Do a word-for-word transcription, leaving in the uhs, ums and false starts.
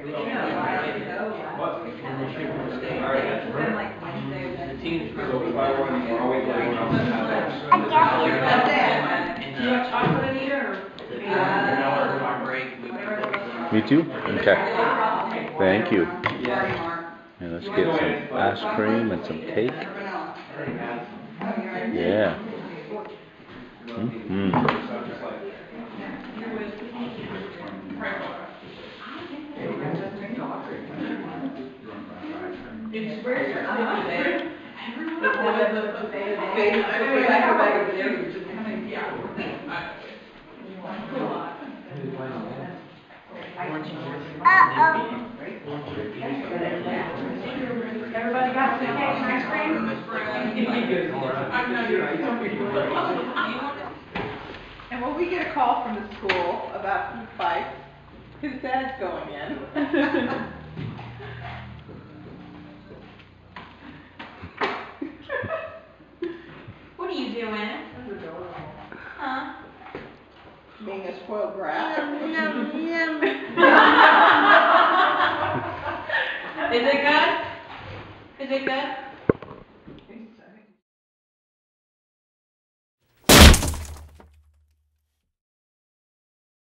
The teams were always like, Do you have chocolate in here? Me too? Okay. Thank you. And let's get some ice cream and some cake. Yeah. Mm-hmm. Everybody got some cake and ice cream? And when we get a call from the school about food fights, his dad's going in. What are you doing? Huh? Being a spoiled brat. Is it good? Is it good?